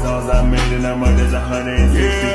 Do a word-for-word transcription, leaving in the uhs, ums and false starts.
songs I made and I'm up, there's a hundred and sixty.